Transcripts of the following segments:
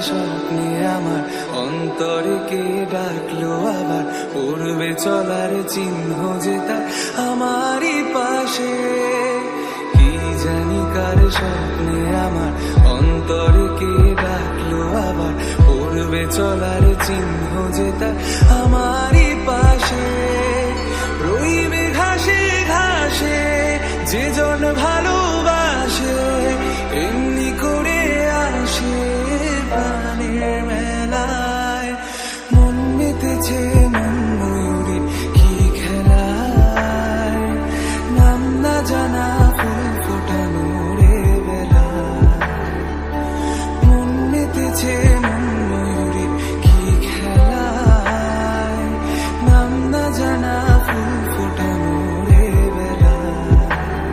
স্বপ্নে আমার অন্তরে কে ডাকলো আবার, পড়বে চলার চিহ্ন যে তার আমারই পাশে। কি জানি কার স্বপ্নে আমার অন্তরে কে ডাকলো আবার, পড়বে চলার চিহ্ন যে তার আমারই পাশে। রইবে ঘাসে ঘাসে যে জন ভালোবাসে, এমনি করে আসে প্রাণের মেলায়। মন মেতেছে মন ময়ূরীর কি খেলায়, নাম না জানা ফুল ফোটানো রে বেলায়। মন মেতেছে মন ময়ূরীর কি খেলায়, নাম না জানা ফুল ফোটানো রে বেলায়।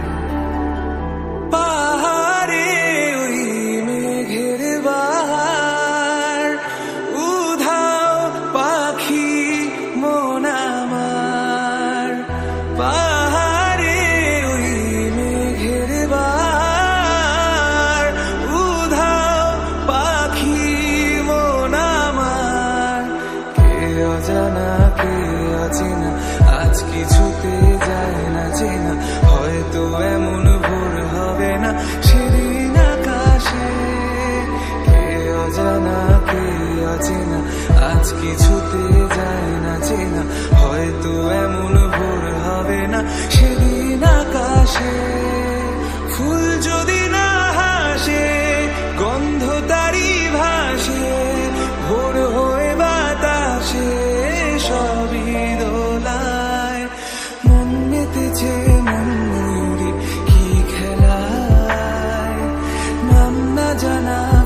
পাহাড়ে ওই মেঘের বাহার, উধাও পাখি মন আমার। পাহাড়ে ওই মেঘের বাহার, উধাও পাখি মন আমার। কে অজানা কে অচেনা, আজ কিছুতে যায় না চেনা, হয়তো এমন ভোর হবে না সেদিন আকাশে। কে অজানা কে অচেনা, আজ কিছুতে যায় না চেনা, হয়তো এমন ভোর হবে না সেদিন আকাশে। ফুল যদি না হাসে গন্ধ তারি ভাসে, ভোর হয়ে বাতাসে সবই দোলায়। মন মেতেছে মন ময়ূরীর কি খেলায়, নাম না জানা